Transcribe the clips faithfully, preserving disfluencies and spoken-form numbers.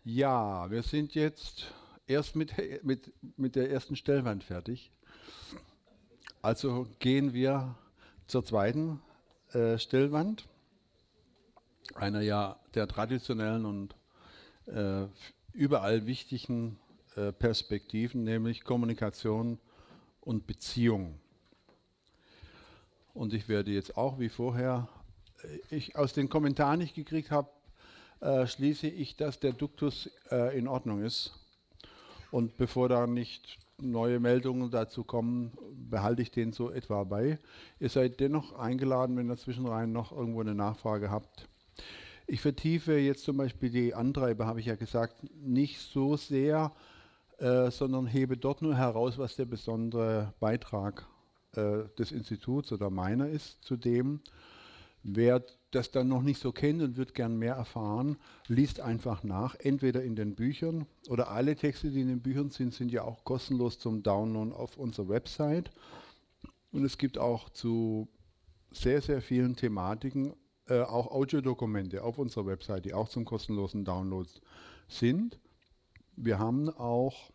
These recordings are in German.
Ja, wir sind jetzt erst mit, mit, mit der ersten Stellwand fertig. Also gehen wir zur zweiten äh, Stellwand, einer ja der traditionellen und äh, überall wichtigen äh, Perspektiven, nämlich Kommunikation und Beziehung. Und ich werde jetzt auch wie vorher, äh, ich aus den Kommentaren nicht gekriegt habe, äh, schließe ich, dass der Duktus äh, in Ordnung ist. Und bevor da nicht neue Meldungen dazu kommen, behalte ich den so etwa bei. Ihr seid dennoch eingeladen, wenn ihr zwischenrein noch irgendwo eine Nachfrage habt. Ich vertiefe jetzt zum Beispiel die Antreiber, habe ich ja gesagt, nicht so sehr, äh, sondern hebe dort nur heraus, was der besondere Beitrag äh, des Instituts oder meiner ist zu dem. Wer das dann noch nicht so kennt und wird gern mehr erfahren, liest einfach nach, entweder in den Büchern oder alle Texte, die in den Büchern sind, sind ja auch kostenlos zum Download auf unserer Website. Und es gibt auch zu sehr, sehr vielen Thematiken äh, auch Audiodokumente auf unserer Website, die auch zum kostenlosen Download sind. Wir haben auch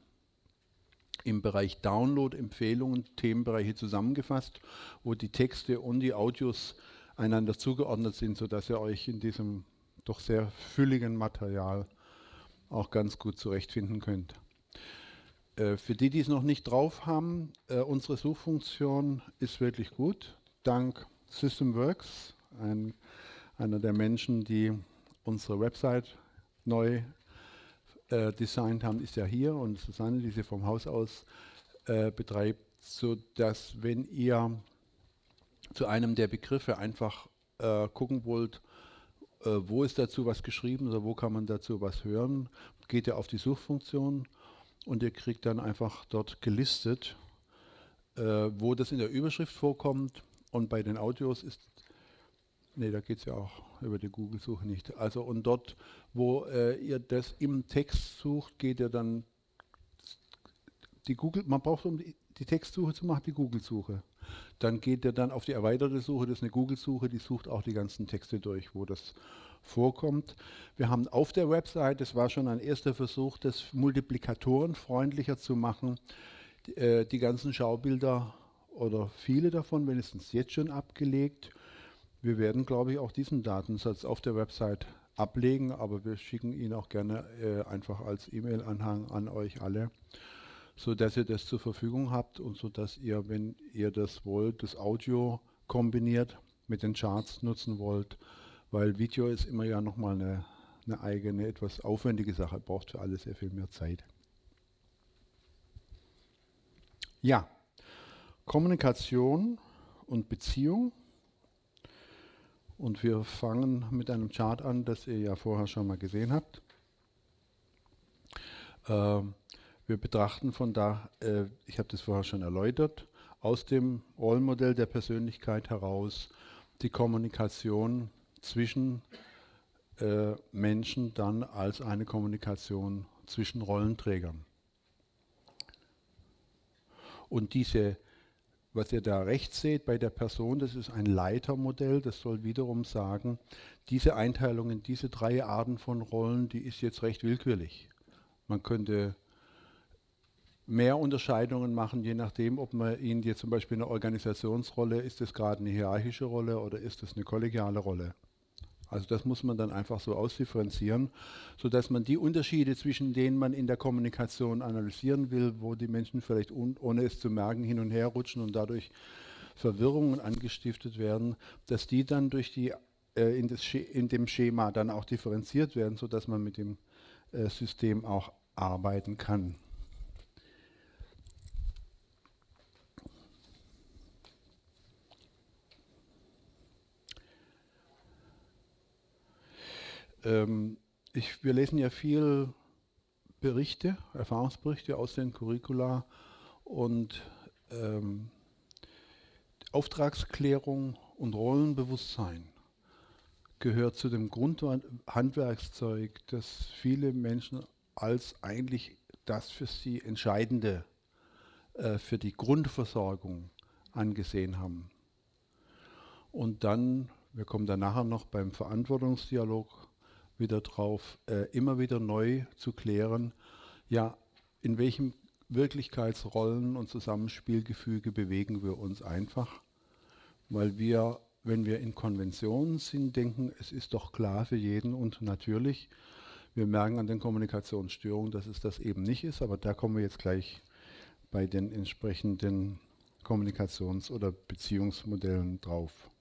im Bereich Download-Empfehlungen Themenbereiche zusammengefasst, wo die Texte und die Audios einander zugeordnet sind, sodass ihr euch in diesem doch sehr fülligen Material auch ganz gut zurechtfinden könnt. Äh, für die, die es noch nicht drauf haben, äh, unsere Suchfunktion ist wirklich gut. Dank Systemworks, ein, einer der Menschen, die unsere Website neu äh, designt haben, ist ja hier, und Susanne, die sie vom Haus aus äh, betreibt, sodass, wenn ihr zu einem der Begriffe einfach äh, gucken wollt, äh, wo ist dazu was geschrieben oder wo kann man dazu was hören, geht ihr auf die Suchfunktion und ihr kriegt dann einfach dort gelistet, äh, wo das in der Überschrift vorkommt, und bei den Audios ist, nee, da geht es ja auch über die Google-Suche nicht. Also und dort, wo äh, ihr das im Text sucht, geht ihr dann die Google, man braucht, um die, die Textsuche zu machen, die Google-Suche. Dann geht er dann auf die erweiterte Suche, das ist eine Google-Suche, die sucht auch die ganzen Texte durch, wo das vorkommt. Wir haben auf der Website, das war schon ein erster Versuch, das multiplikatorenfreundlicher zu machen, die, äh, die ganzen Schaubilder oder viele davon wenigstens jetzt schon abgelegt. Wir werden, glaube ich, auch diesen Datensatz auf der Website ablegen, aber wir schicken ihn auch gerne äh, einfach als E-Mail-Anhang an euch alle, so dass ihr das zur Verfügung habt und so dass ihr, wenn ihr das wollt, das Audio kombiniert mit den Charts nutzen wollt, weil Video ist immer ja nochmal eine, eine eigene, etwas aufwendige Sache, braucht für alles sehr viel mehr Zeit. Ja, Kommunikation und Beziehung. Und wir fangen mit einem Chart an, das ihr ja vorher schon mal gesehen habt. Ähm, Wir betrachten von da, äh, ich habe das vorher schon erläutert, aus dem Rollenmodell der Persönlichkeit heraus die Kommunikation zwischen äh, Menschen dann als eine Kommunikation zwischen Rollenträgern. Und diese, was ihr da rechts seht bei der Person, das ist ein Leitermodell, das soll wiederum sagen, diese Einteilung in diese drei Arten von Rollen, die ist jetzt recht willkürlich. Man könnte mehr Unterscheidungen machen, je nachdem, ob man Ihnen jetzt zum Beispiel eine Organisationsrolle, ist das gerade eine hierarchische Rolle oder ist das eine kollegiale Rolle? Also das muss man dann einfach so ausdifferenzieren, sodass man die Unterschiede, zwischen denen man in der Kommunikation analysieren will, wo die Menschen vielleicht ohne es zu merken hin und her rutschen und dadurch Verwirrungen angestiftet werden, dass die dann durch die, äh, in, das in dem Schema dann auch differenziert werden, sodass man mit dem äh, System auch arbeiten kann. Ähm, ich, wir lesen ja viel Berichte, Erfahrungsberichte aus den Curricula und ähm, Auftragsklärung und Rollenbewusstsein gehört zu dem Grundhandwerkszeug, das viele Menschen als eigentlich das für sie Entscheidende äh, für die Grundversorgung angesehen haben. Und dann, wir kommen dann nachher noch beim Verantwortungsdialog wieder drauf, äh, immer wieder neu zu klären, ja, in welchem Wirklichkeitsrollen und Zusammenspielgefüge bewegen wir uns einfach, weil wir, wenn wir in Konventionen sind, denken, es ist doch klar für jeden und natürlich. Wir merken an den Kommunikationsstörungen, dass es das eben nicht ist, aber da kommen wir jetzt gleich bei den entsprechenden Kommunikations- oder Beziehungsmodellen drauf.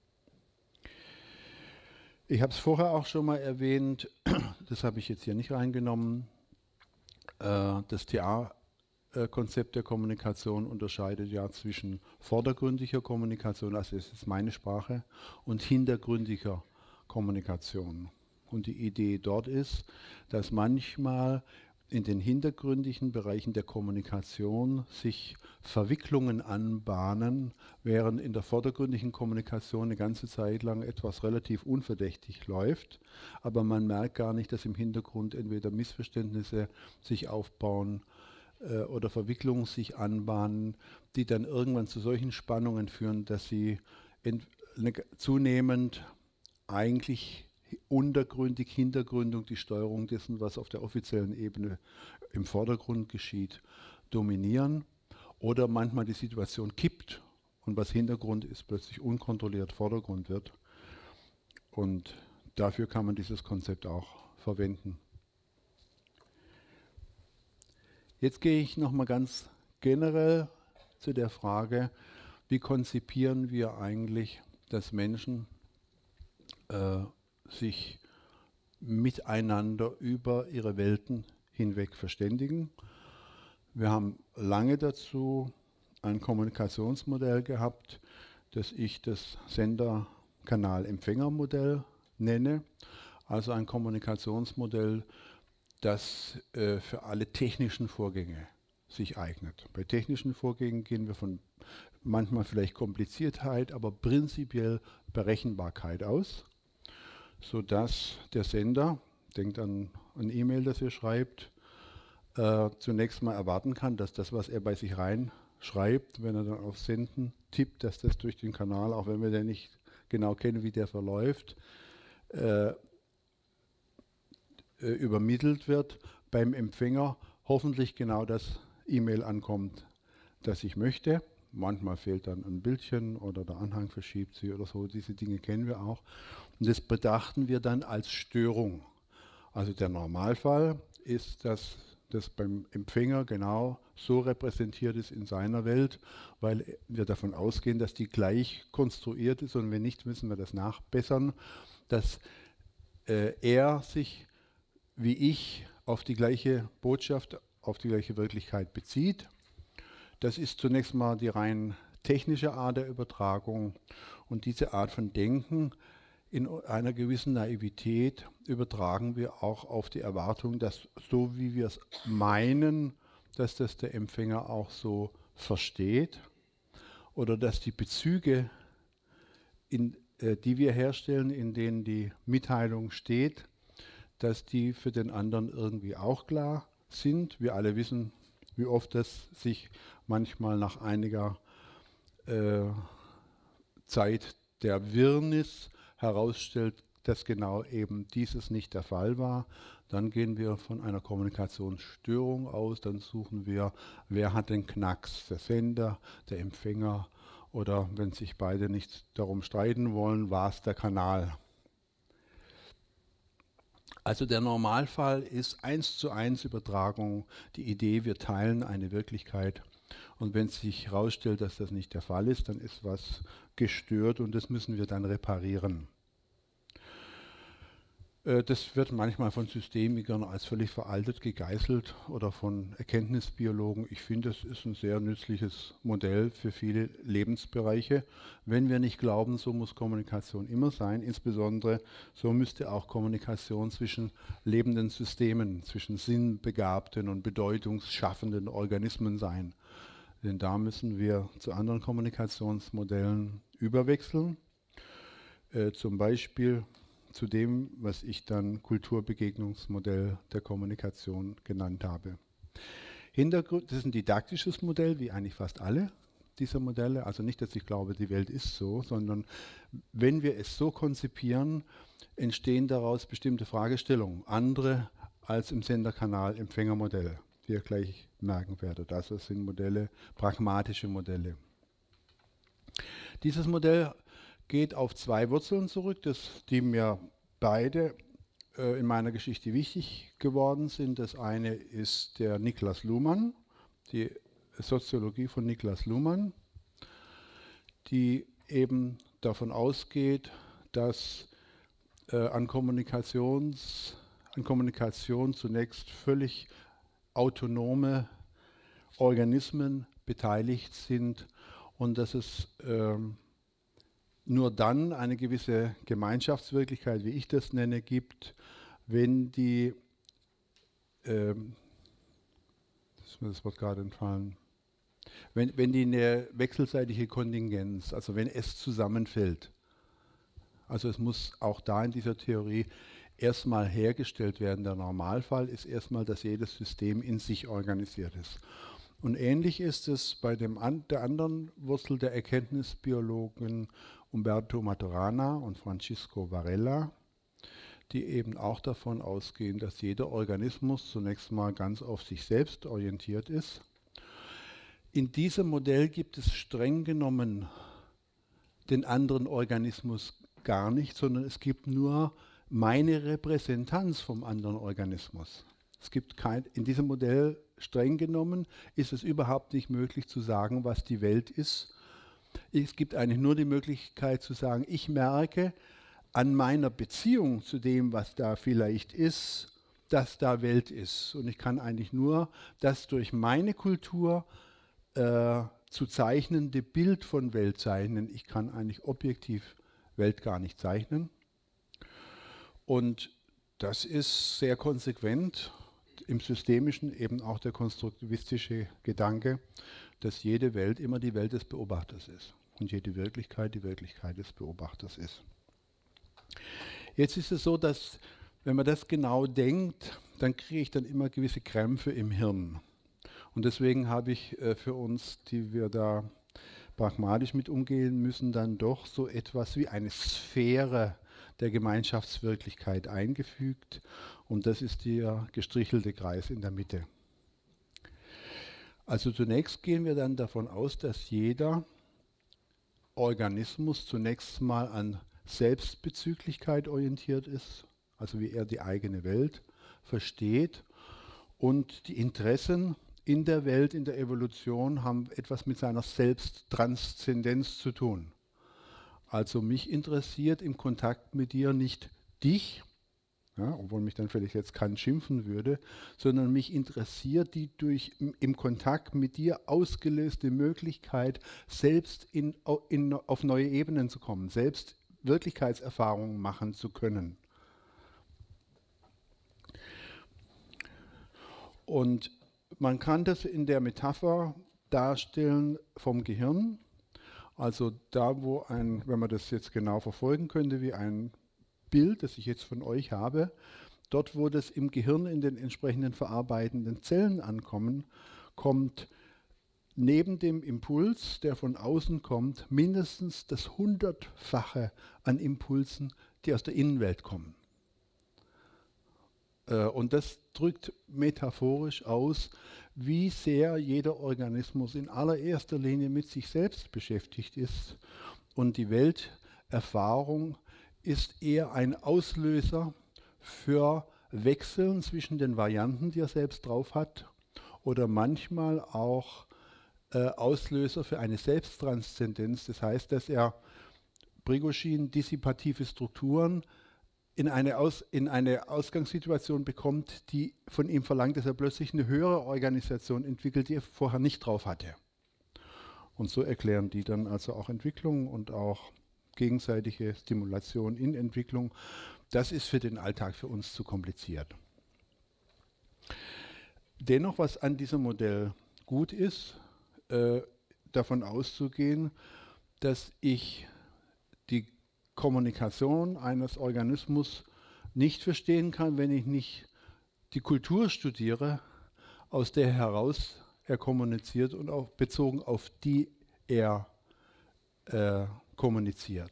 Ich habe es vorher auch schon mal erwähnt, das habe ich jetzt hier nicht reingenommen, äh, das T A-Konzept der Kommunikation unterscheidet ja zwischen vordergründiger Kommunikation, also das ist meine Sprache, und hintergründiger Kommunikation. Und die Idee dort ist, dass manchmal in den hintergründigen Bereichen der Kommunikation sich Verwicklungen anbahnen, während in der vordergründigen Kommunikation eine ganze Zeit lang etwas relativ unverdächtig läuft, aber man merkt gar nicht, dass im Hintergrund entweder Missverständnisse sich aufbauen äh, oder Verwicklungen sich anbahnen, die dann irgendwann zu solchen Spannungen führen, dass sie ne, zunehmend eigentlich untergründig, hintergründig die Steuerung dessen, was auf der offiziellen Ebene im Vordergrund geschieht, dominieren oder manchmal die Situation kippt und was Hintergrund ist, plötzlich unkontrolliert Vordergrund wird. Und dafür kann man dieses Konzept auch verwenden. Jetzt gehe ich nochmal ganz generell zu der Frage, wie konzipieren wir eigentlich, dass Menschen äh, sich miteinander über ihre Welten hinweg verständigen. Wir haben lange dazu ein Kommunikationsmodell gehabt, das ich das Sender-Kanal-Empfänger-Modell nenne, also ein Kommunikationsmodell, das äh, für alle technischen Vorgänge sich eignet. Bei technischen Vorgängen gehen wir von manchmal vielleicht Kompliziertheit, aber prinzipiell Berechenbarkeit aus, sodass der Sender, denkt an ein E-Mail, das ihr schreibt, äh, zunächst mal erwarten kann, dass das, was er bei sich reinschreibt, wenn er dann auf Senden tippt, dass das durch den Kanal, auch wenn wir den nicht genau kennen, wie der verläuft, äh, äh, übermittelt wird, beim Empfänger hoffentlich genau das E-Mail ankommt, das ich möchte. Manchmal fehlt dann ein Bildchen oder der Anhang verschiebt sich oder so. Diese Dinge kennen wir auch. Und das betrachten wir dann als Störung. Also der Normalfall ist, dass das beim Empfänger genau so repräsentiert ist in seiner Welt, weil wir davon ausgehen, dass die gleich konstruiert ist und wenn nicht, müssen wir das nachbessern, dass äh, er sich wie ich auf die gleiche Botschaft, auf die gleiche Wirklichkeit bezieht. Das ist zunächst mal die rein technische Art der Übertragung und diese Art von Denken in einer gewissen Naivität übertragen wir auch auf die Erwartung, dass so wie wir es meinen, dass das der Empfänger auch so versteht oder dass die Bezüge, in, äh, die wir herstellen, in denen die Mitteilung steht, dass die für den anderen irgendwie auch klar sind. Wir alle wissen, wie oft das sich manchmal nach einiger äh, Zeit der Wirrnis herausstellt, dass genau eben dieses nicht der Fall war. Dann gehen wir von einer Kommunikationsstörung aus, dann suchen wir, wer hat den Knacks, der Sender, der Empfänger oder wenn sich beide nicht darum streiten wollen, war es der Kanal. Also der Normalfall ist eins zu eins Übertragung, die Idee, wir teilen eine Wirklichkeit. Und wenn es sich herausstellt, dass das nicht der Fall ist, dann ist was gestört und das müssen wir dann reparieren. Äh, das wird manchmal von Systemikern als völlig veraltet gegeißelt oder von Erkenntnisbiologen. Ich finde, das ist ein sehr nützliches Modell für viele Lebensbereiche. Wenn wir nicht glauben, so muss Kommunikation immer sein, insbesondere so müsste auch Kommunikation zwischen lebenden Systemen, zwischen sinnbegabten und bedeutungsschaffenden Organismen sein. Denn da müssen wir zu anderen Kommunikationsmodellen überwechseln. Äh, zum Beispiel zu dem, was ich dann Kulturbegegnungsmodell der Kommunikation genannt habe. Hintergrund, das ist ein didaktisches Modell, wie eigentlich fast alle dieser Modelle. Also nicht, dass ich glaube, die Welt ist so, sondern wenn wir es so konzipieren, entstehen daraus bestimmte Fragestellungen, andere als im Senderkanal-Empfängermodell, die ihr gleich merken werdet. Also es sind Modelle, pragmatische Modelle. Dieses Modell geht auf zwei Wurzeln zurück, das, die mir beide äh, in meiner Geschichte wichtig geworden sind. Das eine ist der Niklas Luhmann, die Soziologie von Niklas Luhmann, die eben davon ausgeht, dass äh, an, Kommunikations, an Kommunikation zunächst völlig autonome Organismen beteiligt sind und dass es ähm, nur dann eine gewisse Gemeinschaftswirklichkeit, wie ich das nenne, gibt, wenn die, ähm, das ist mir das Wort gerade entfallen, wenn, wenn die eine wechselseitige Kontingenz, also wenn es zusammenfällt. Also es muss auch da in dieser Theorie erstmal hergestellt werden. Der Normalfall ist erstmal, dass jedes System in sich organisiert ist. Und ähnlich ist es bei dem an, der anderen Wurzel der Erkenntnisbiologen Umberto Maturana und Francisco Varela, die eben auch davon ausgehen, dass jeder Organismus zunächst mal ganz auf sich selbst orientiert ist. In diesem Modell gibt es streng genommen den anderen Organismus gar nicht, sondern es gibt nur meine Repräsentanz vom anderen Organismus. Es gibt kein, in diesem Modell streng genommen ist es überhaupt nicht möglich zu sagen, was die Welt ist. Es gibt eigentlich nur die Möglichkeit zu sagen, ich merke an meiner Beziehung zu dem, was da vielleicht ist, dass da Welt ist. Und ich kann eigentlich nur das durch meine Kultur äh, zu zeichnende Bild von Welt zeichnen. Ich kann eigentlich objektiv Welt gar nicht zeichnen. Und das ist sehr konsequent. Im Systemischen eben auch der konstruktivistische Gedanke, dass jede Welt immer die Welt des Beobachters ist und jede Wirklichkeit die Wirklichkeit des Beobachters ist. Jetzt ist es so, dass wenn man das genau denkt, dann kriege ich dann immer gewisse Krämpfe im Hirn. Und deswegen habe ich äh, für uns, die wir da pragmatisch mit umgehen müssen, dann doch so etwas wie eine Sphäre der Gemeinschaftswirklichkeit eingefügt. Und das ist der gestrichelte Kreis in der Mitte. Also zunächst gehen wir dann davon aus, dass jeder Organismus zunächst mal an Selbstbezüglichkeit orientiert ist, also wie er die eigene Welt versteht. Und die Interessen in der Welt, in der Evolution, haben etwas mit seiner Selbsttranszendenz zu tun. Also mich interessiert im Kontakt mit dir nicht dich, ja, obwohl mich dann vielleicht jetzt Kant schimpfen würde, sondern mich interessiert die durch im, im Kontakt mit dir ausgelöste Möglichkeit, selbst in, in, auf neue Ebenen zu kommen, selbst Wirklichkeitserfahrungen machen zu können. Und man kann das in der Metapher darstellen vom Gehirn. Also da, wo ein, wenn man das jetzt genau verfolgen könnte, wie ein Bild, das ich jetzt von euch habe, dort, wo das im Gehirn in den entsprechenden verarbeitenden Zellen ankommen, kommt neben dem Impuls, der von außen kommt, mindestens das Hundertfache an Impulsen, die aus der Innenwelt kommen. Äh, und das drückt metaphorisch aus, wie sehr jeder Organismus in allererster Linie mit sich selbst beschäftigt ist. Und die Welterfahrung ist eher ein Auslöser für Wechseln zwischen den Varianten, die er selbst drauf hat, oder manchmal auch äh, Auslöser für eine Selbsttranszendenz. Das heißt, dass er Prigozhin dissipative Strukturen in eine, Aus, in eine Ausgangssituation bekommt, die von ihm verlangt, dass er plötzlich eine höhere Organisation entwickelt, die er vorher nicht drauf hatte. Und so erklären die dann also auch Entwicklung und auch gegenseitige Stimulation in Entwicklung. Das ist für den Alltag für uns zu kompliziert. Dennoch, was an diesem Modell gut ist, äh, davon auszugehen, dass ich die Kommunikation eines Organismus nicht verstehen kann, wenn ich nicht die Kultur studiere, aus der heraus er kommuniziert und auch bezogen auf die er äh, kommuniziert.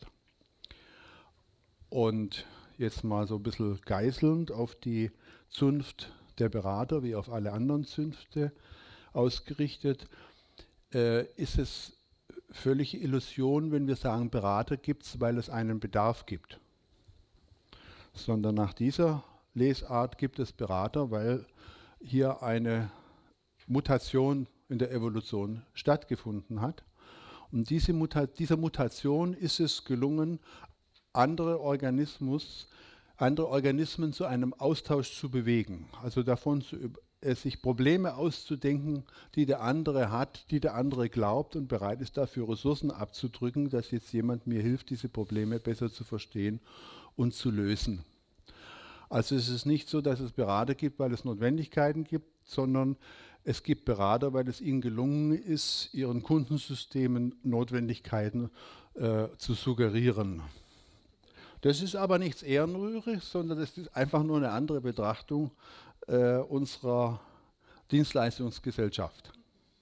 Und jetzt mal so ein bisschen geißelnd auf die Zunft der Berater, wie auf alle anderen Zünfte ausgerichtet, äh, ist es völlige Illusion, wenn wir sagen, Berater gibt es, weil es einen Bedarf gibt. Sondern nach dieser Lesart gibt es Berater, weil hier eine Mutation in der Evolution stattgefunden hat. Und diese Muta- dieser Mutation ist es gelungen, andere, Organismus, andere Organismen zu einem Austausch zu bewegen. Also davon zu, äh, sich Probleme auszudenken, die der andere hat, die der andere glaubt und bereit ist, dafür Ressourcen abzudrücken, dass jetzt jemand mir hilft, diese Probleme besser zu verstehen und zu lösen. Also es ist nicht so, dass es Berater gibt, weil es Notwendigkeiten gibt, sondern es gibt Berater, weil es ihnen gelungen ist, ihren Kundensystemen Notwendigkeiten äh, zu suggerieren. Das ist aber nichts Ehrenrühriges, sondern das ist einfach nur eine andere Betrachtung äh, unserer Dienstleistungsgesellschaft.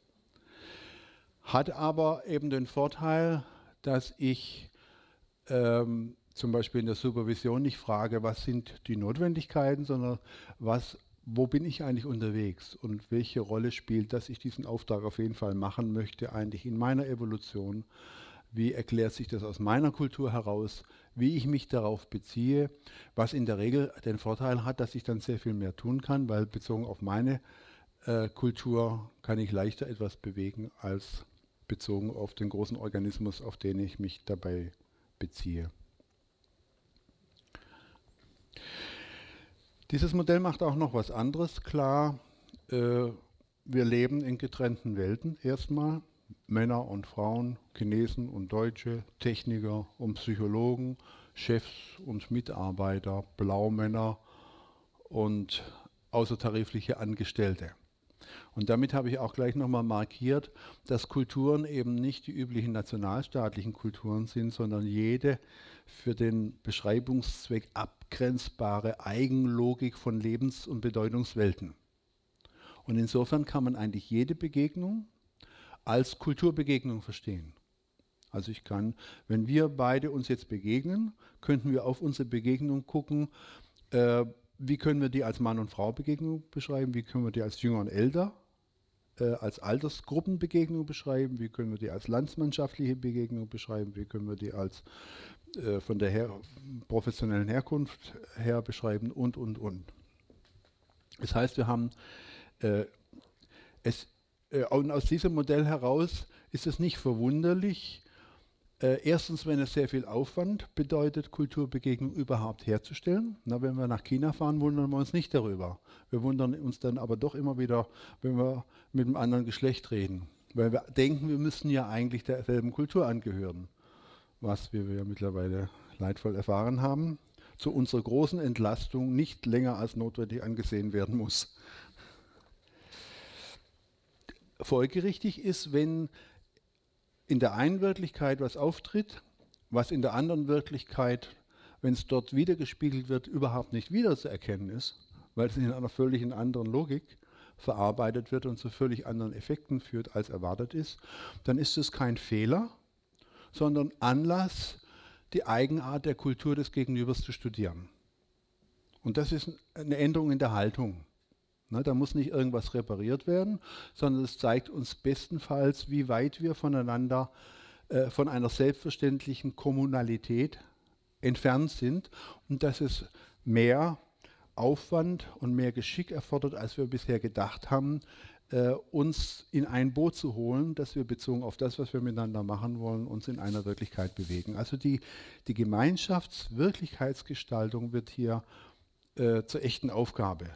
Hat aber eben den Vorteil, dass ich ähm, zum Beispiel in der Supervision nicht frage, was sind die Notwendigkeiten, sondern was, wo bin ich eigentlich unterwegs und welche Rolle spielt, dass ich diesen Auftrag auf jeden Fall machen möchte, eigentlich in meiner Evolution. Wie erklärt sich das aus meiner Kultur heraus, wie ich mich darauf beziehe, was in der Regel den Vorteil hat, dass ich dann sehr viel mehr tun kann, weil bezogen auf meine äh, Kultur kann ich leichter etwas bewegen als bezogen auf den großen Organismus, auf den ich mich dabei beziehe. Dieses Modell macht auch noch was anderes klar. Äh, wir leben in getrennten Welten erstmal. Männer und Frauen, Chinesen und Deutsche, Techniker und Psychologen, Chefs und Mitarbeiter, Blaumänner und außertarifliche Angestellte. Und damit habe ich auch gleich nochmal markiert, dass Kulturen eben nicht die üblichen nationalstaatlichen Kulturen sind, sondern jede für den Beschreibungszweck abgrenzbare Eigenlogik von Lebens- und Bedeutungswelten. Und insofern kann man eigentlich jede Begegnung als Kulturbegegnung verstehen. Also ich kann, wenn wir beide uns jetzt begegnen, könnten wir auf unsere Begegnung gucken, äh, wie können wir die als Mann- und Frau-Begegnung beschreiben, wie können wir die als Jünger und Älter, äh, als Altersgruppenbegegnung beschreiben, wie können wir die als landsmannschaftliche Begegnung beschreiben, wie können wir die als äh, von der her professionellen Herkunft her beschreiben und, und, und. Das heißt, wir haben äh, es Und aus diesem Modell heraus ist es nicht verwunderlich, äh, erstens, wenn es sehr viel Aufwand bedeutet, Kulturbegegnung überhaupt herzustellen. Na, wenn wir nach China fahren, wundern wir uns nicht darüber. Wir wundern uns dann aber doch immer wieder, wenn wir mit einem anderen Geschlecht reden. Weil wir denken, wir müssen ja eigentlich derselben Kultur angehören. Was, wie wir ja mittlerweile leidvoll erfahren haben, zu unserer großen Entlastung nicht länger als notwendig angesehen werden muss. Folgerichtig ist, wenn in der einen Wirklichkeit was auftritt, was in der anderen Wirklichkeit, wenn es dort wiedergespiegelt wird, überhaupt nicht wiederzuerkennen ist, weil es in einer völlig anderen Logik verarbeitet wird und zu völlig anderen Effekten führt, als erwartet ist, dann ist es kein Fehler, sondern Anlass, die Eigenart der Kultur des Gegenübers zu studieren. Und das ist eine Änderung in der Haltung. Ne, da muss nicht irgendwas repariert werden, sondern es zeigt uns bestenfalls, wie weit wir voneinander, äh, von einer selbstverständlichen Kommunalität entfernt sind und dass es mehr Aufwand und mehr Geschick erfordert, als wir bisher gedacht haben, äh, uns in ein Boot zu holen, dass wir bezogen auf das, was wir miteinander machen wollen, uns in einer Wirklichkeit bewegen. Also die, die Gemeinschaftswirklichkeitsgestaltung wird hier äh, zur echten Aufgabe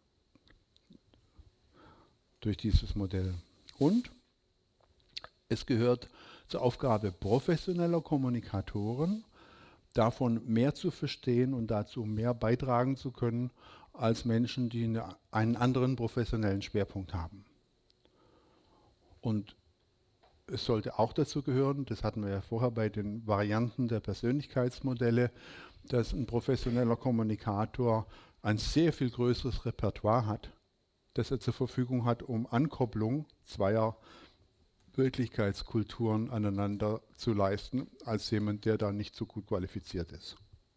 durch dieses Modell. Und es gehört zur Aufgabe professioneller Kommunikatoren, davon mehr zu verstehen und dazu mehr beitragen zu können, als Menschen, die eine, einen anderen professionellen Schwerpunkt haben. Und es sollte auch dazu gehören, das hatten wir ja vorher bei den Varianten der Persönlichkeitsmodelle, dass ein professioneller Kommunikator ein sehr viel größeres Repertoire hat, das er zur Verfügung hat, um Ankopplung zweier Wirklichkeitskulturen aneinander zu leisten, als jemand, der da nicht so gut qualifiziert ist.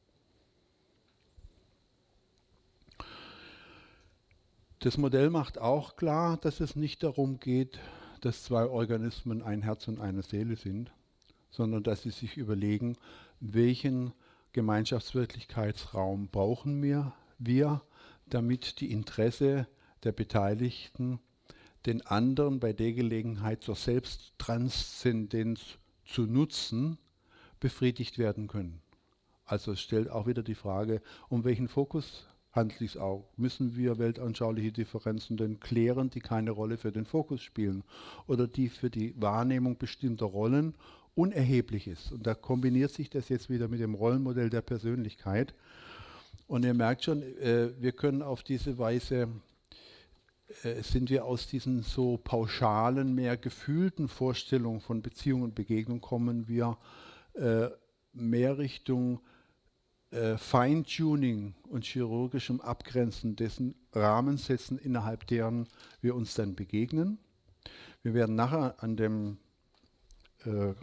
Das Modell macht auch klar, dass es nicht darum geht, dass zwei Organismen ein Herz und eine Seele sind, sondern dass sie sich überlegen, welchen Gemeinschaftswirklichkeitsraum brauchen wir, wir, damit die Interesse der Beteiligten den anderen bei der Gelegenheit zur Selbsttranszendenz zu nutzen, befriedigt werden können. Also es stellt auch wieder die Frage, um welchen Fokus handelt es sich auch? Müssen wir weltanschauliche Differenzen denn klären, die keine Rolle für den Fokus spielen oder die für die Wahrnehmung bestimmter Rollen unerheblich ist? Und da kombiniert sich das jetzt wieder mit dem Rollenmodell der Persönlichkeit. Und ihr merkt schon, äh, wir können auf diese Weise äh, sind wir aus diesen so pauschalen, mehr gefühlten Vorstellungen von Beziehung und Begegnung, kommen wir äh, mehr Richtung äh, Feintuning und chirurgischem Abgrenzen dessen Rahmen setzen, innerhalb deren wir uns dann begegnen. Wir werden nachher an dem, äh,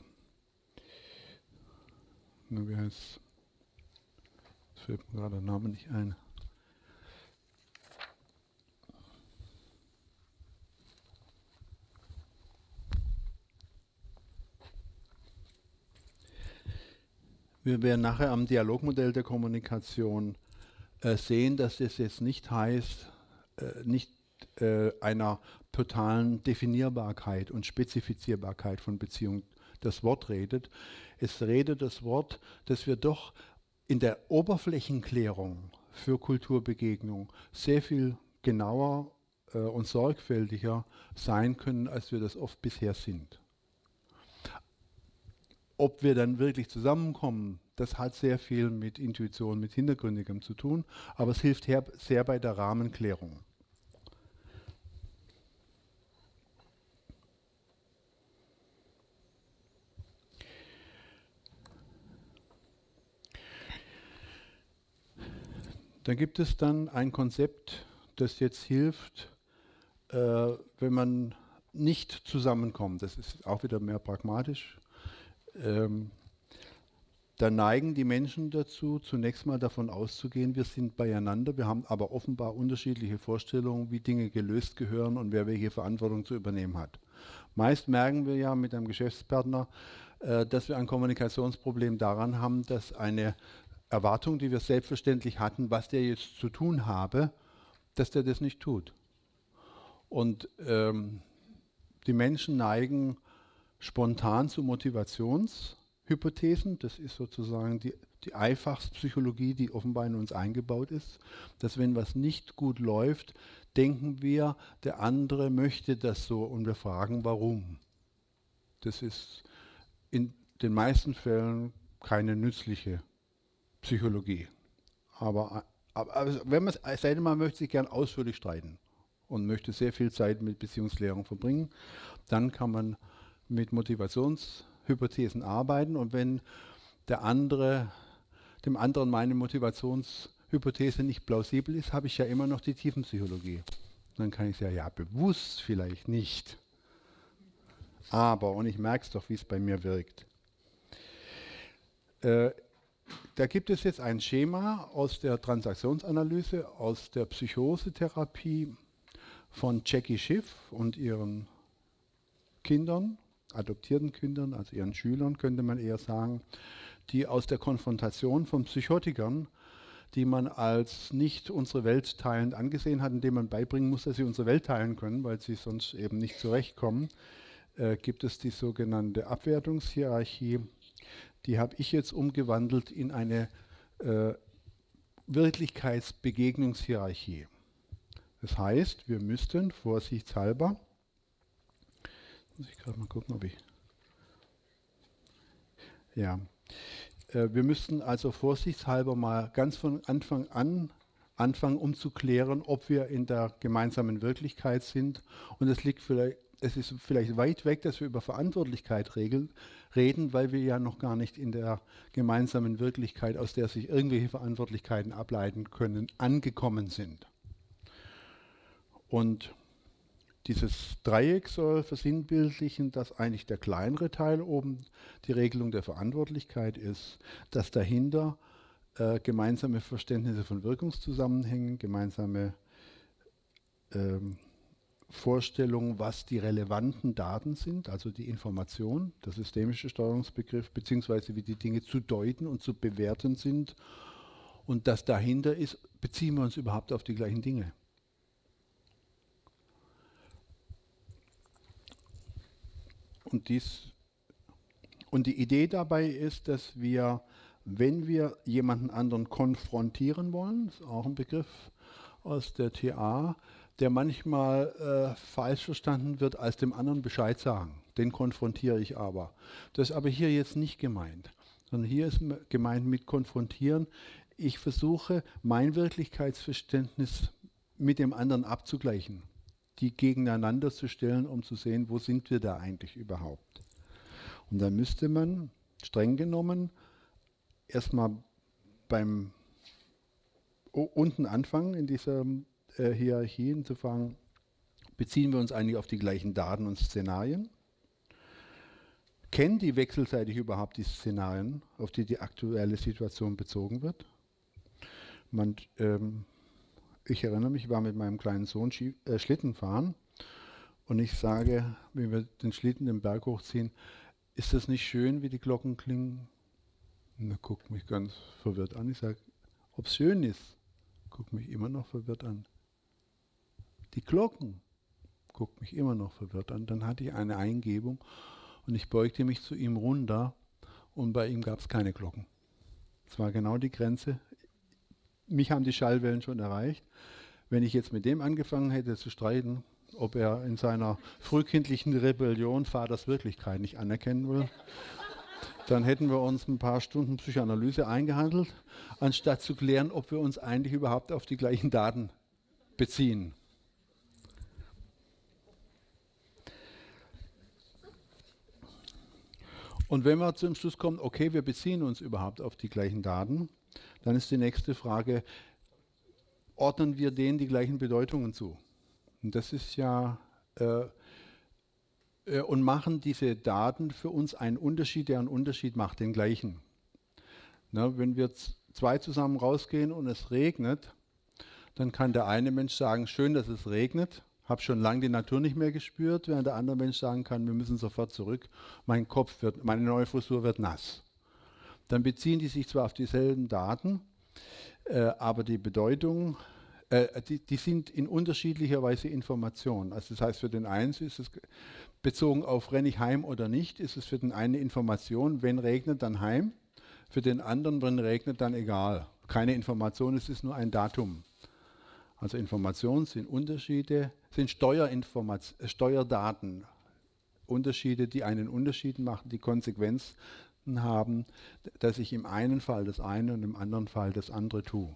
wie heißt es, fällt mir gerade der Name nicht ein. Wir werden nachher am Dialogmodell der Kommunikation äh, sehen, dass es jetzt nicht heißt, äh, nicht äh, einer totalen Definierbarkeit und Spezifizierbarkeit von Beziehung das Wort redet. Es redet das Wort, dass wir doch in der Oberflächenklärung für Kulturbegegnung sehr viel genauer äh, und sorgfältiger sein können, als wir das oft bisher sind. Ob wir dann wirklich zusammenkommen, das hat sehr viel mit Intuition, mit Hintergründigem zu tun, aber es hilft sehr bei der Rahmenklärung. Da gibt es dann ein Konzept, das jetzt hilft, äh, wenn man nicht zusammenkommt. Das ist auch wieder mehr pragmatisch. Ähm, da neigen die Menschen dazu, zunächst mal davon auszugehen, wir sind beieinander, wir haben aber offenbar unterschiedliche Vorstellungen, wie Dinge gelöst gehören und wer welche Verantwortung zu übernehmen hat. Meist merken wir ja mit einem Geschäftspartner, äh, dass wir ein Kommunikationsproblem daran haben, dass eine Erwartung, die wir selbstverständlich hatten, was der jetzt zu tun habe, dass der das nicht tut. Und ähm, die Menschen neigen spontan zu Motivationshypothesen. Das ist sozusagen die, die Einfachspsychologie, die offenbar in uns eingebaut ist, dass wenn was nicht gut läuft, denken wir, der andere möchte das so und wir fragen, warum. Das ist in den meisten Fällen keine nützliche Psychologie. Aber, aber, aber wenn man es sei denn, man möchte sich gern ausführlich streiten und möchte sehr viel Zeit mit Beziehungsklärung verbringen, dann kann man mit Motivationshypothesen arbeiten und wenn der andere, dem anderen meine Motivationshypothese nicht plausibel ist, habe ich ja immer noch die Tiefenpsychologie. Dann kann ich sagen, ja, bewusst vielleicht nicht. Aber, und ich merke es doch, wie es bei mir wirkt. Äh, da gibt es jetzt ein Schema aus der Transaktionsanalyse, aus der Psychosetherapie von Jackie Schiff und ihren Kindern, adoptierten Kindern, also ihren Schülern könnte man eher sagen, die aus der Konfrontation von Psychotikern, die man als nicht unsere Welt teilend angesehen hat, indem man beibringen muss, dass sie unsere Welt teilen können, weil sie sonst eben nicht zurechtkommen, äh, gibt es die sogenannte Abwertungshierarchie. Die habe ich jetzt umgewandelt in eine äh, Wirklichkeitsbegegnungshierarchie. Das heißt, wir müssten vorsichtshalber, muss ich gerade mal gucken, ob ich, ja, äh, wir müssten also vorsichtshalber mal ganz von Anfang an anfangen, um zu klären, ob wir in der gemeinsamen Wirklichkeit sind. Und es liegt vielleicht, es ist vielleicht weit weg, dass wir über Verantwortlichkeit regeln, reden, weil wir ja noch gar nicht in der gemeinsamen Wirklichkeit, aus der sich irgendwelche Verantwortlichkeiten ableiten können, angekommen sind. Und dieses Dreieck soll versinnbildlichen, dass eigentlich der kleinere Teil oben die Regelung der Verantwortlichkeit ist, dass dahinter äh, gemeinsame Verständnisse von Wirkungszusammenhängen, gemeinsame ähm, Vorstellungen, was die relevanten Daten sind, also die Information, der systemische Steuerungsbegriff, beziehungsweise wie die Dinge zu deuten und zu bewerten sind. Und das dahinter ist, beziehen wir uns überhaupt auf die gleichen Dinge. Und, dies, und die Idee dabei ist, dass wir, wenn wir jemanden anderen konfrontieren wollen, das ist auch ein Begriff aus der T A, der manchmal äh, falsch verstanden wird, als dem anderen Bescheid sagen. Den konfrontiere ich aber. Das ist aber hier jetzt nicht gemeint, sondern hier ist gemeint mit konfrontieren. Ich versuche, mein Wirklichkeitsverständnis mit dem anderen abzugleichen, die gegeneinander zu stellen, um zu sehen, wo sind wir da eigentlich überhaupt. Und da müsste man streng genommen erstmal beim unten anfangen in dieser äh, Hierarchie zu fragen, beziehen wir uns eigentlich auf die gleichen Daten und Szenarien? Kennen die wechselseitig überhaupt die Szenarien, auf die die aktuelle Situation bezogen wird? Man, ähm, ich erinnere mich, ich war mit meinem kleinen Sohn Ski, äh, Schlitten fahren und ich sage, wenn wir den Schlitten den Berg hochziehen, ist das nicht schön, wie die Glocken klingen? Und er guckt mich ganz verwirrt an. Ich sage, ob es schön ist, guckt mich immer noch verwirrt an. Die Glocken, guckt mich immer noch verwirrt an. Dann hatte ich eine Eingebung und ich beugte mich zu ihm runter und bei ihm gab es keine Glocken. Es war genau die Grenze. Mich haben die Schallwellen schon erreicht. Wenn ich jetzt mit dem angefangen hätte zu streiten, ob er in seiner frühkindlichen Rebellion Vaters Wirklichkeit nicht anerkennen will, dann hätten wir uns ein paar Stunden Psychoanalyse eingehandelt, anstatt zu klären, ob wir uns eigentlich überhaupt auf die gleichen Daten beziehen. Und wenn wir zum Schluss kommen, okay, wir beziehen uns überhaupt auf die gleichen Daten, dann ist die nächste Frage, ordnen wir denen die gleichen Bedeutungen zu? Und das ist ja, äh, äh, und machen diese Daten für uns einen Unterschied, der einen Unterschied macht, den gleichen. Na, wenn wir zwei zusammen rausgehen und es regnet, dann kann der eine Mensch sagen, schön, dass es regnet, habe schon lange die Natur nicht mehr gespürt, während der andere Mensch sagen kann, wir müssen sofort zurück, mein Kopf wird, meine neue Frisur wird nass. Dann beziehen die sich zwar auf dieselben Daten, äh, aber die Bedeutung, äh, die, die sind in unterschiedlicher Weise Informationen. Also das heißt, für den einen ist es bezogen auf renne ich heim oder nicht, ist es für den einen Information, wenn regnet, dann heim. Für den anderen, wenn regnet, dann egal. Keine Information, es ist nur ein Datum. Also Informationen sind Unterschiede, sind Steuerinformation, Steuerdaten, Unterschiede, die einen Unterschied machen, die Konsequenzen haben, dass ich im einen Fall das eine und im anderen Fall das andere tue.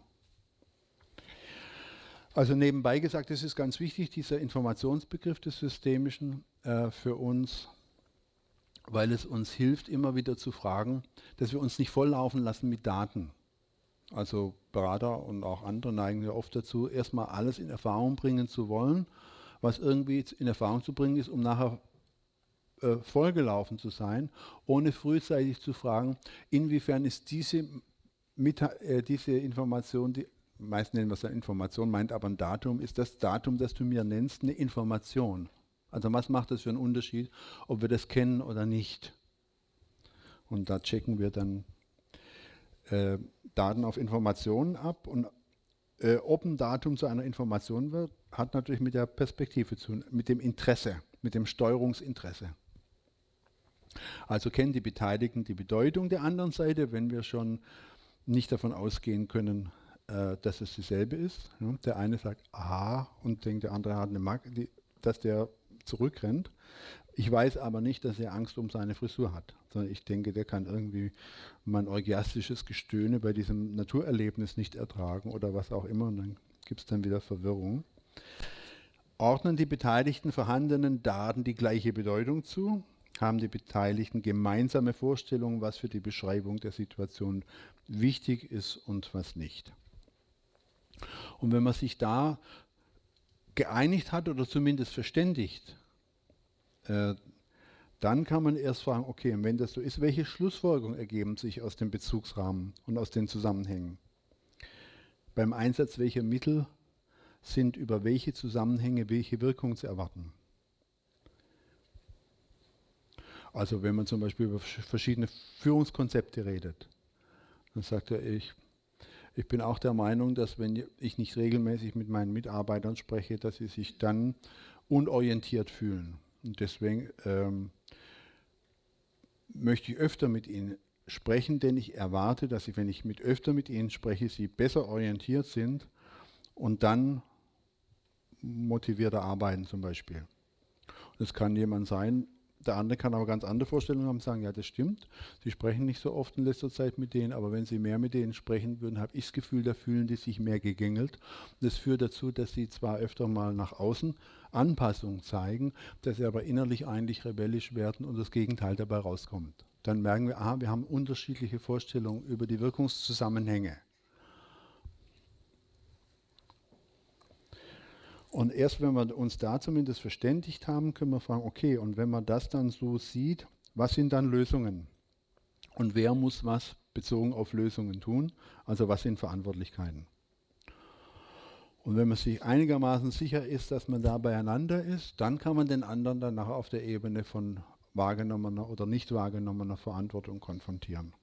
Also nebenbei gesagt, es ist ganz wichtig, dieser Informationsbegriff des Systemischen äh, für uns, weil es uns hilft, immer wieder zu fragen, dass wir uns nicht volllaufen lassen mit Daten. Also Berater und auch andere neigen ja oft dazu, erstmal alles in Erfahrung bringen zu wollen, was irgendwie in Erfahrung zu bringen ist, um nachher äh, vollgelaufen zu sein, ohne frühzeitig zu fragen, inwiefern ist diese, äh, diese Information, die meist nennen wir es eine Information, meint aber ein Datum, ist das Datum, das du mir nennst, eine Information. Also was macht das für einen Unterschied, ob wir das kennen oder nicht? Und da checken wir dann äh, Daten auf Informationen ab und äh, ob ein Datum zu einer Information wird, hat natürlich mit der Perspektive zu tun, mit dem Interesse, mit dem Steuerungsinteresse. Also kennen die Beteiligten die Bedeutung der anderen Seite, wenn wir schon nicht davon ausgehen können, äh, dass es dieselbe ist. Ja, der eine sagt aha und denkt, der andere hat eine Marke, die, dass der zurückrennt. Ich weiß aber nicht, dass er Angst um seine Frisur hat, sondern ich denke, der kann irgendwie mein orgiastisches Gestöhne bei diesem Naturerlebnis nicht ertragen oder was auch immer und dann gibt es dann wieder Verwirrung. Ordnen die Beteiligten vorhandenen Daten die gleiche Bedeutung zu? Haben die Beteiligten gemeinsame Vorstellungen, was für die Beschreibung der Situation wichtig ist und was nicht? Und wenn man sich da geeinigt hat oder zumindest verständigt, äh, dann kann man erst fragen, okay, und wenn das so ist, welche Schlussfolgerungen ergeben sich aus dem Bezugsrahmen und aus den Zusammenhängen? Beim Einsatz welcher Mittel sind über welche Zusammenhänge welche Wirkung zu erwarten? Also wenn man zum Beispiel über verschiedene Führungskonzepte redet, dann sagt er, ich, ich bin auch der Meinung, dass wenn ich nicht regelmäßig mit meinen Mitarbeitern spreche, dass sie sich dann unorientiert fühlen. Und deswegen ähm, möchte ich öfter mit ihnen sprechen, denn ich erwarte, dass sie, wenn ich mit öfter mit ihnen spreche, sie besser orientiert sind und dann motivierter arbeiten zum Beispiel. Das kann jemand sein, der andere kann aber ganz andere Vorstellungen haben und sagen, ja, das stimmt, Sie sprechen nicht so oft in letzter Zeit mit denen, aber wenn Sie mehr mit denen sprechen würden, habe ich das Gefühl, da fühlen die sich mehr gegängelt. Das führt dazu, dass sie zwar öfter mal nach außen Anpassung zeigen, dass sie aber innerlich eigentlich rebellisch werden und das Gegenteil dabei rauskommt. Dann merken wir, aha, wir haben unterschiedliche Vorstellungen über die Wirkungszusammenhänge. Und erst wenn wir uns da zumindest verständigt haben, können wir fragen, okay, und wenn man das dann so sieht, was sind dann Lösungen? Und wer muss was bezogen auf Lösungen tun? Also was sind Verantwortlichkeiten? Und wenn man sich einigermaßen sicher ist, dass man da beieinander ist, dann kann man den anderen dann nachher auf der Ebene von wahrgenommener oder nicht wahrgenommener Verantwortung konfrontieren.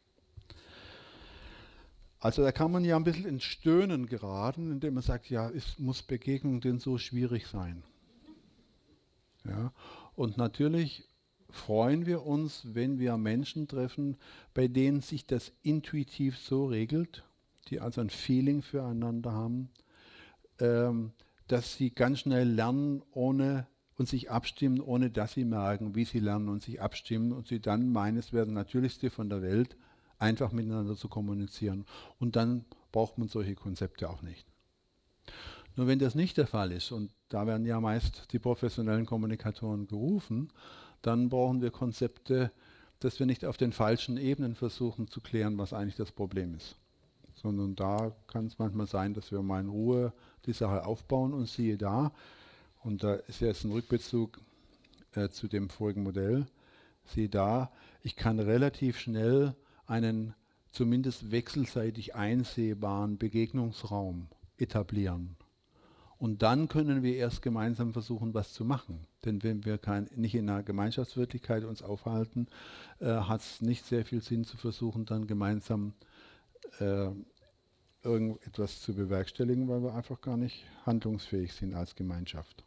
Also da kann man ja ein bisschen ins Stöhnen geraten, indem man sagt, ja, ist, muss Begegnung denn so schwierig sein? Ja, und natürlich freuen wir uns, wenn wir Menschen treffen, bei denen sich das intuitiv so regelt, die also ein Feeling füreinander haben, ähm, dass sie ganz schnell lernen ohne und sich abstimmen, ohne dass sie merken, wie sie lernen und sich abstimmen und sie dann meinen, es wäre das Natürlichste von der Welt, einfach miteinander zu kommunizieren. Und dann braucht man solche Konzepte auch nicht. Nur wenn das nicht der Fall ist, und da werden ja meist die professionellen Kommunikatoren gerufen, dann brauchen wir Konzepte, dass wir nicht auf den falschen Ebenen versuchen zu klären, was eigentlich das Problem ist. Sondern da kann es manchmal sein, dass wir mal in Ruhe die Sache aufbauen und siehe da, und da ist jetzt ein Rückbezug äh, zu dem vorigen Modell, siehe da, ich kann relativ schnell einen zumindest wechselseitig einsehbaren Begegnungsraum etablieren. Und dann können wir erst gemeinsam versuchen, was zu machen. Denn wenn wir kein, nicht in einer Gemeinschaftswirklichkeit uns aufhalten, äh, hat es nicht sehr viel Sinn zu versuchen, dann gemeinsam äh, irgendetwas zu bewerkstelligen, weil wir einfach gar nicht handlungsfähig sind als Gemeinschaft.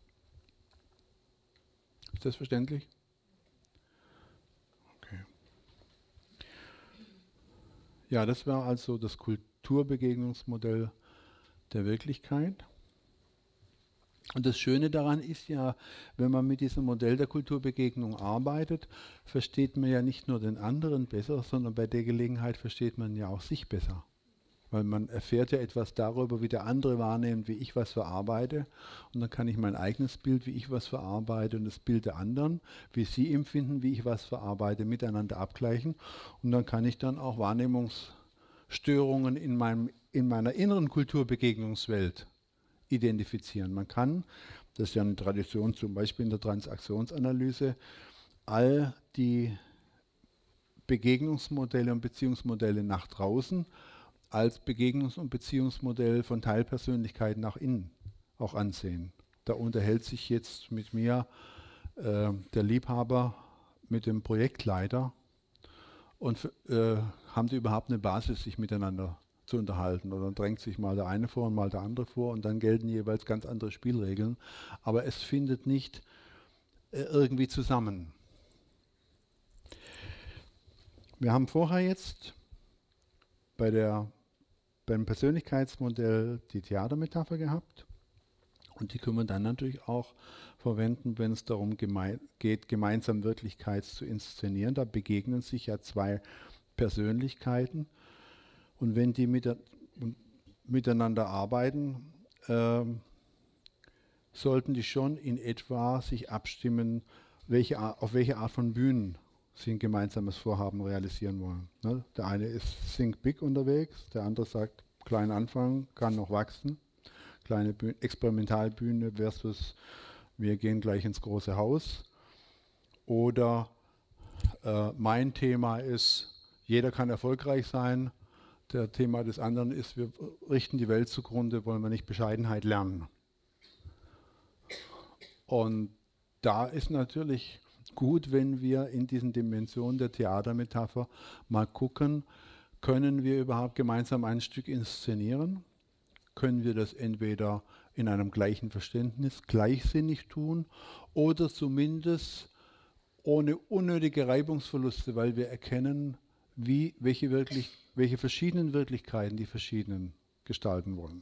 Ist das verständlich? Okay. Ja, das war also das Kulturbegegnungsmodell der Wirklichkeit. Und das Schöne daran ist ja, wenn man mit diesem Modell der Kulturbegegnung arbeitet, versteht man ja nicht nur den anderen besser, sondern bei der Gelegenheit versteht man ja auch sich besser. Weil man erfährt ja etwas darüber, wie der andere wahrnimmt, wie ich was verarbeite. Und dann kann ich mein eigenes Bild, wie ich was verarbeite, und das Bild der anderen, wie sie empfinden, wie ich was verarbeite, miteinander abgleichen. Und dann kann ich dann auch Wahrnehmungsstörungen in, meinem, in meiner inneren Kulturbegegnungswelt identifizieren. Man kann, das ist ja eine Tradition zum Beispiel in der Transaktionsanalyse, all die Begegnungsmodelle und Beziehungsmodelle nach draußen als Begegnungs- und Beziehungsmodell von Teilpersönlichkeiten nach innen auch ansehen. Da unterhält sich jetzt mit mir äh, der Liebhaber mit dem Projektleiter und äh, haben die überhaupt eine Basis, sich miteinander zu unterhalten. Oder dann drängt sich mal der eine vor und mal der andere vor und dann gelten jeweils ganz andere Spielregeln. Aber es findet nicht äh, irgendwie zusammen. Wir haben vorher jetzt bei der, beim Persönlichkeitsmodell die Theatermetapher gehabt und die können wir dann natürlich auch verwenden, wenn es darum geme- geht, gemeinsam Wirklichkeit zu inszenieren. Da begegnen sich ja zwei Persönlichkeiten. Und wenn die mit, miteinander arbeiten, ähm, sollten die schon in etwa sich abstimmen, welche, auf welche Art von Bühnen sie ein gemeinsames Vorhaben realisieren wollen. Ne? Der eine ist Think Big unterwegs, der andere sagt, klein anfangen, kann noch wachsen. kleine Bühne, Experimentalbühne versus wir gehen gleich ins große Haus. Oder äh, mein Thema ist, jeder kann erfolgreich sein. Der Thema des anderen ist, wir richten die Welt zugrunde, wollen wir nicht Bescheidenheit lernen. Und da ist natürlich gut, wenn wir in diesen Dimensionen der Theatermetapher mal gucken, können wir überhaupt gemeinsam ein Stück inszenieren? Können wir das entweder in einem gleichen Verständnis gleichsinnig tun oder zumindest ohne unnötige Reibungsverluste, weil wir erkennen, wie, welche, wirklich, welche verschiedenen Wirklichkeiten die verschiedenen gestalten wollen.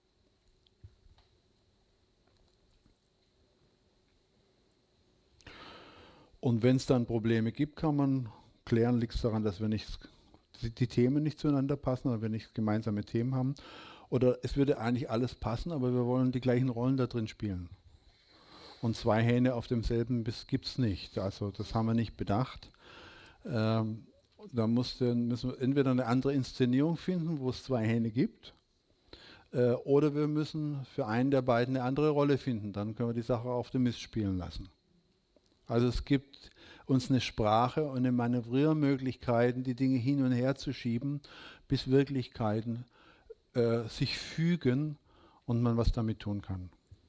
Und wenn es dann Probleme gibt, kann man klären, liegt es daran, dass wir nicht, die Themen nicht zueinander passen oder wir nicht gemeinsame Themen haben. Oder es würde eigentlich alles passen, aber wir wollen die gleichen Rollen da drin spielen. Und zwei Hähne auf demselben Biss gibt es nicht. Also das haben wir nicht bedacht. Ähm, da musste, müssen wir entweder eine andere Inszenierung finden, wo es zwei Hähne gibt, äh, oder wir müssen für einen der beiden eine andere Rolle finden. Dann können wir die Sache auf dem Mist spielen lassen. Also es gibt uns eine Sprache und eine Manövriermöglichkeiten, die Dinge hin und her zu schieben, bis Wirklichkeiten äh, sich fügen und man was damit tun kann.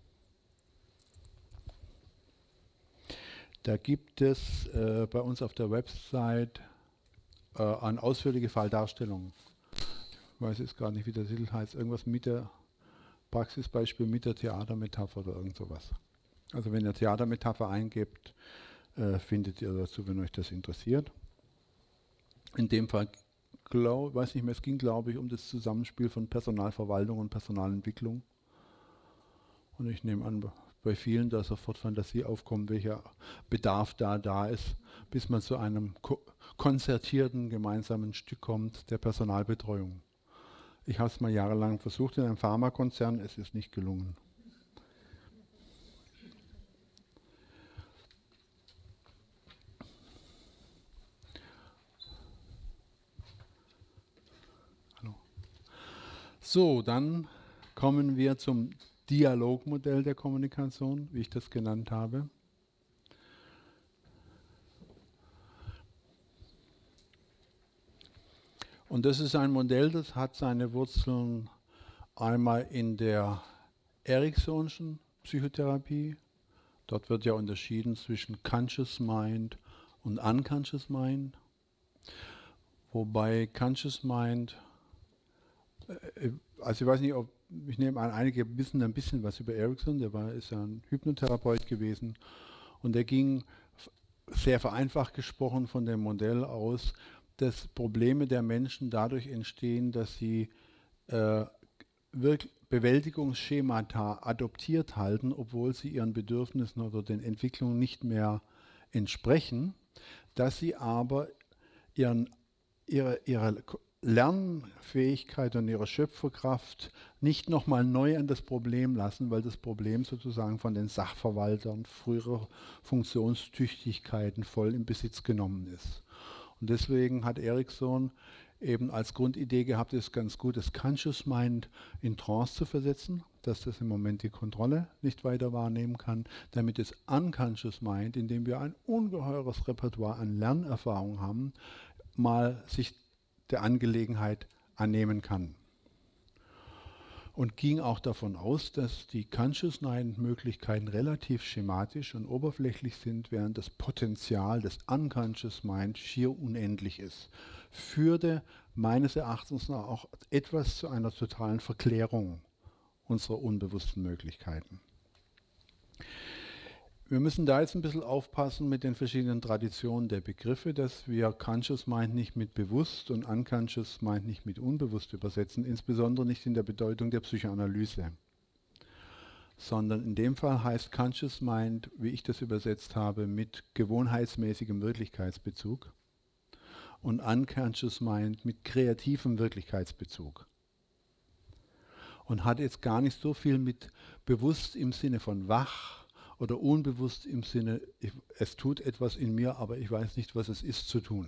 Da gibt es äh, bei uns auf der Website äh, eine ausführliche Falldarstellung. Ich weiß jetzt gar nicht, wie der Titel heißt. Irgendwas mit der Praxisbeispiel mit der Theatermetapher oder irgend sowas. Also wenn ihr Theatermetapher eingebt, äh, findet ihr dazu, wenn euch das interessiert. In dem Fall, glaub, weiß nicht mehr, es ging, glaube ich, um das Zusammenspiel von Personalverwaltung und Personalentwicklung. Und ich nehme an, bei vielen da sofort Fantasie aufkommt, welcher Bedarf da da ist, bis man zu einem ko konzertierten gemeinsamen Stück kommt, der Personalbetreuung. Ich habe es mal jahrelang versucht in einem Pharmakonzern, es ist nicht gelungen. Hallo. So, dann kommen wir zum Dialogmodell der Kommunikation, wie ich das genannt habe. Und das ist ein Modell, das hat seine Wurzeln einmal in der Ericksonschen Psychotherapie. Dort wird ja unterschieden zwischen Conscious Mind und Unconscious Mind. Wobei Conscious Mind, äh, also ich weiß nicht, ob, ich nehme an, einige wissen ein bisschen was über Erikson, der war, ist ja ein Hypnotherapeut gewesen und der ging sehr vereinfacht gesprochen von dem Modell aus, dass Probleme der Menschen dadurch entstehen, dass sie äh, Bewältigungsschemata adoptiert halten, obwohl sie ihren Bedürfnissen oder den Entwicklungen nicht mehr entsprechen, dass sie aber ihren, ihre, ihre Lernfähigkeit und ihre Schöpferkraft nicht nochmal neu an das Problem lassen, weil das Problem sozusagen von den Sachverwaltern früherer Funktionstüchtigkeiten voll in Besitz genommen ist. Und deswegen hat Erikson eben als Grundidee gehabt, es ist ganz gut, das Conscious Mind in Trance zu versetzen, dass das im Moment die Kontrolle nicht weiter wahrnehmen kann, damit das Unconscious Mind, in dem wir ein ungeheures Repertoire an Lernerfahrung haben, mal sich der Angelegenheit annehmen kann. Und ging auch davon aus, dass die Conscious Mind-Möglichkeiten relativ schematisch und oberflächlich sind, während das Potenzial des Unconscious Mind schier unendlich ist. Führte meines Erachtens nach auch etwas zu einer totalen Verklärung unserer unbewussten Möglichkeiten. Wir müssen da jetzt ein bisschen aufpassen mit den verschiedenen Traditionen der Begriffe, dass wir Conscious Mind nicht mit bewusst und Unconscious Mind nicht mit unbewusst übersetzen, insbesondere nicht in der Bedeutung der Psychoanalyse. Sondern in dem Fall heißt Conscious Mind, wie ich das übersetzt habe, mit gewohnheitsmäßigem Wirklichkeitsbezug und Unconscious Mind mit kreativem Wirklichkeitsbezug. Und hat jetzt gar nicht so viel mit bewusst im Sinne von wach oder unbewusst im Sinne, ich, es tut etwas in mir, aber ich weiß nicht, was es ist, zu tun.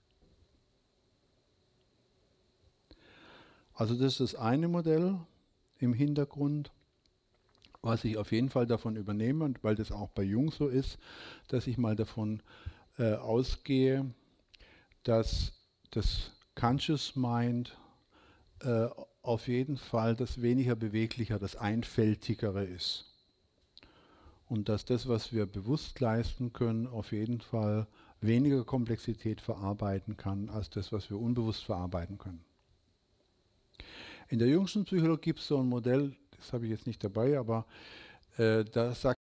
Also das ist das eine Modell. im Hintergrund, was ich auf jeden Fall davon übernehme, und weil das auch bei Jung so ist, dass ich mal davon äh, ausgehe, dass das Conscious Mind äh, auf jeden Fall das weniger bewegliche, das einfältigere ist. Und dass das, was wir bewusst leisten können, auf jeden Fall weniger Komplexität verarbeiten kann, als das, was wir unbewusst verarbeiten können. In der Jungschen Psychologie gibt es so ein Modell, das habe ich jetzt nicht dabei, aber äh, da sagt